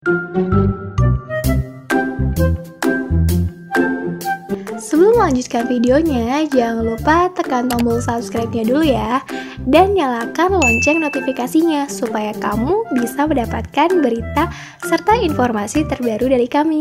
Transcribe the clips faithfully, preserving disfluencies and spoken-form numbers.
Sebelum melanjutkan videonya, jangan lupa tekan tombol subscribe-nya dulu ya, dan nyalakan lonceng notifikasinya supaya kamu bisa mendapatkan berita serta informasi terbaru dari kami.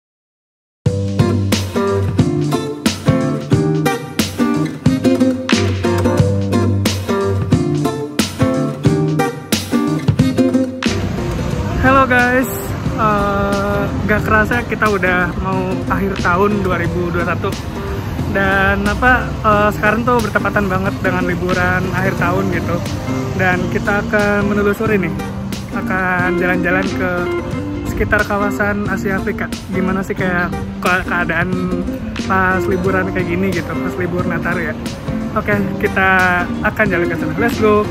Halo guys, uh, gak kerasa kita udah mau akhir tahun dua ribu dua puluh satu. Dan apa uh, sekarang tuh bertepatan banget dengan liburan akhir tahun gitu. Dan kita akan menelusuri nih, akan jalan-jalan ke sekitar kawasan Asia Afrika. Gimana sih kayak ke keadaan pas liburan kayak gini gitu, pas libur Nataru ya. Oke, kita akan jalan ke sana. Let's go.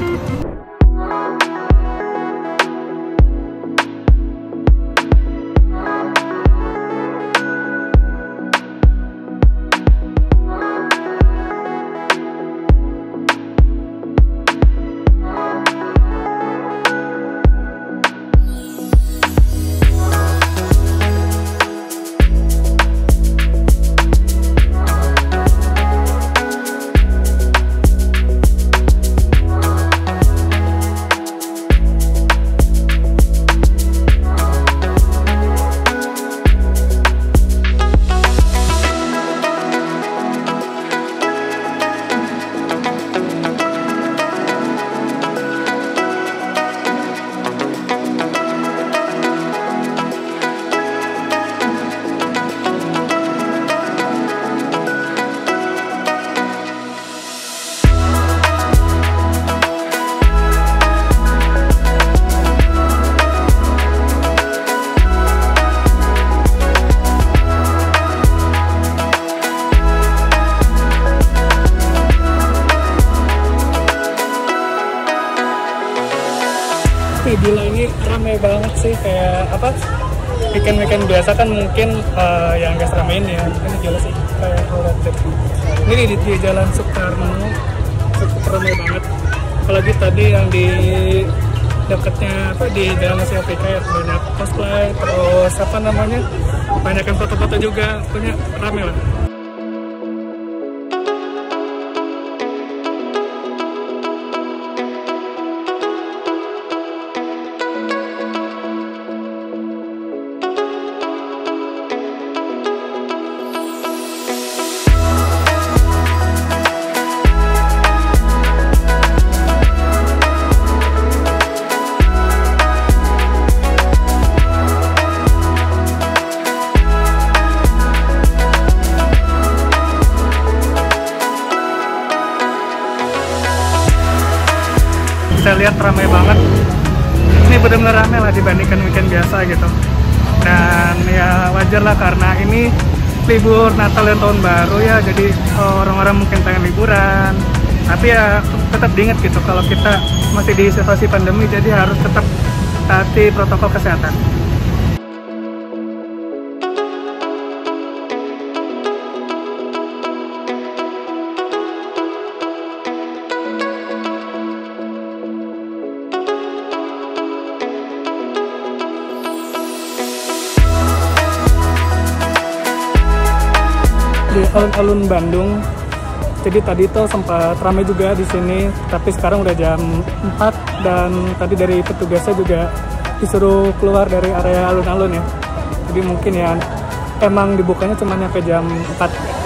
Gila, ini ramai banget sih, kayak apa weekend-weekend biasa kan mungkin uh, yang gak seramai ini ya. Ini gila sih, kayak horor. Ini di, di Jalan Soekarno cukup ramai banget. Apalagi tadi yang di dekatnya apa di Jalan Asia Afrika ya, banyak cosplay, terus apa namanya, banyak yang foto-foto juga, punya ramai lah. Bisa lihat ramai banget. Ini benar-benar ramai lah dibandingkan weekend biasa gitu. Dan ya wajar lah karena ini libur Natal dan Tahun Baru ya. Jadi orang-orang mungkin pengen liburan. Tapi ya tetap diingat gitu kalau kita masih di situasi pandemi, jadi harus tetap taati protokol kesehatan. Di alun-alun Bandung, jadi tadi tuh sempat ramai juga di sini, tapi sekarang udah jam empat dan tadi dari petugasnya juga disuruh keluar dari area alun-alun ya. Jadi mungkin ya emang dibukanya cuma sampai jam empat.